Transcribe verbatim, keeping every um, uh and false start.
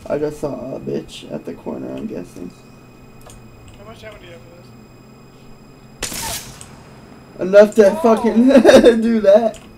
I just saw a bitch at the corner, I'm guessing. How much ammo do you have for this? Enough to Oh. fucking do that.